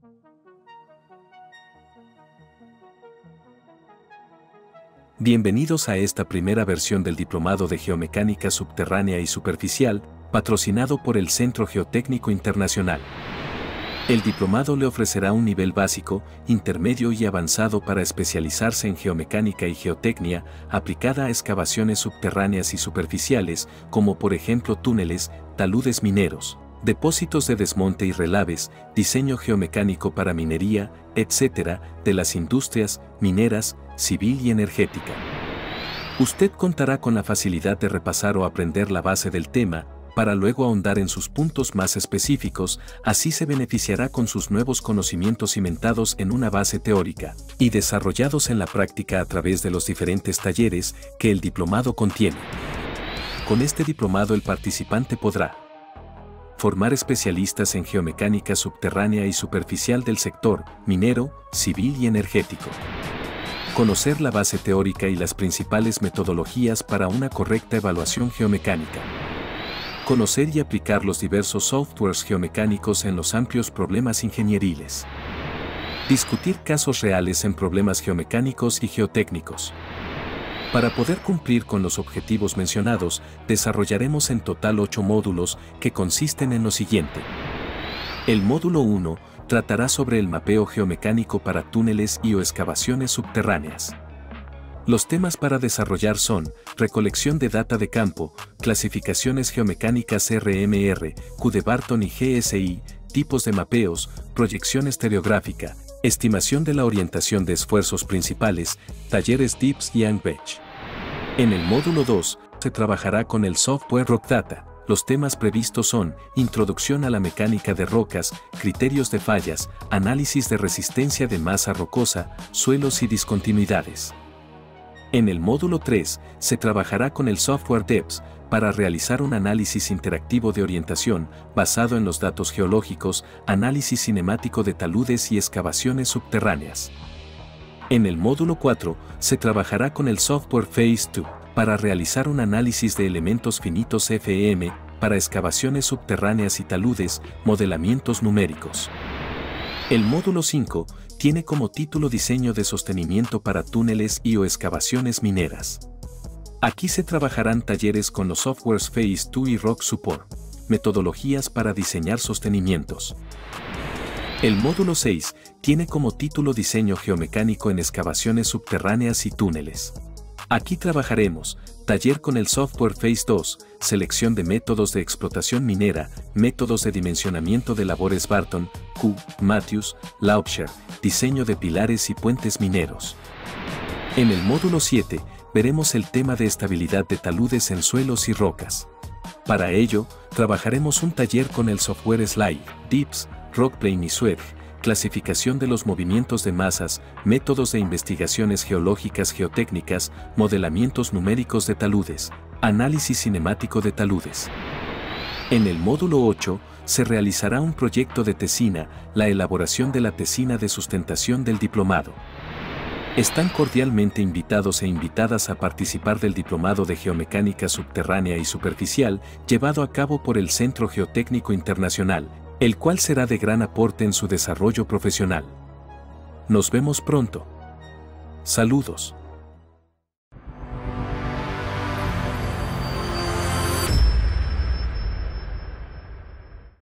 Bienvenidos a esta primera versión del Diplomado de Geomecánica Subterránea y Superficial, patrocinado por el Centro Geotécnico Internacional. El diplomado le ofrecerá un nivel básico, intermedio y avanzado para especializarse en geomecánica y geotecnia aplicada a excavaciones subterráneas y superficiales, como por ejemplo túneles, taludes mineros, depósitos de desmonte y relaves, diseño geomecánico para minería, etc., de las industrias mineras, civil y energética. Usted contará con la facilidad de repasar o aprender la base del tema, para luego ahondar en sus puntos más específicos, así se beneficiará con sus nuevos conocimientos cimentados en una base teórica y desarrollados en la práctica a través de los diferentes talleres que el diplomado contiene. Con este diplomado el participante podrá formar especialistas en geomecánica subterránea y superficial del sector minero, civil y energético. Conocer la base teórica y las principales metodologías para una correcta evaluación geomecánica. Conocer y aplicar los diversos softwares geomecánicos en los amplios problemas ingenieriles. Discutir casos reales en problemas geomecánicos y geotécnicos. Para poder cumplir con los objetivos mencionados, desarrollaremos en total 8 módulos que consisten en lo siguiente. El módulo 1 tratará sobre el mapeo geomecánico para túneles y o excavaciones subterráneas. Los temas para desarrollar son recolección de data de campo, clasificaciones geomecánicas RMR, Q de Barton y GSI, tipos de mapeos, proyección estereográfica, estimación de la orientación de esfuerzos principales, talleres DIPS y ANBECH. En el módulo 2, se trabajará con el software RockData. Los temas previstos son introducción a la mecánica de rocas, criterios de fallas, análisis de resistencia de masa rocosa, suelos y discontinuidades. En el módulo 3, se trabajará con el software DEPS para realizar un análisis interactivo de orientación basado en los datos geológicos, análisis cinemático de taludes y excavaciones subterráneas. En el módulo 4, se trabajará con el software Phase 2 para realizar un análisis de elementos finitos FEM para excavaciones subterráneas y taludes, modelamientos numéricos. El módulo 5 tiene como título Diseño de sostenimiento para túneles y o excavaciones mineras. Aquí se trabajarán talleres con los softwares Phase 2 y Rock Support, metodologías para diseñar sostenimientos. El módulo 6 tiene como título Diseño geomecánico en excavaciones subterráneas y túneles. Aquí trabajaremos taller con el software Phase 2, selección de métodos de explotación minera, métodos de dimensionamiento de labores Barton, Q, Matthews, Laubscher, diseño de pilares y puentes mineros. En el módulo 7, veremos el tema de estabilidad de taludes en suelos y rocas. Para ello, trabajaremos un taller con el software Slide, DIPS, Rockplane y SWEG, clasificación de los movimientos de masas, métodos de investigaciones geológicas geotécnicas, modelamientos numéricos de taludes, análisis cinemático de taludes. En el módulo 8, se realizará un proyecto de tesina, la elaboración de la tesina de sustentación del diplomado. Están cordialmente invitados e invitadas a participar del Diplomado de Geomecánica Subterránea y Superficial, llevado a cabo por el Centro Geotécnico Internacional, el cual será de gran aporte en su desarrollo profesional. Nos vemos pronto. Saludos.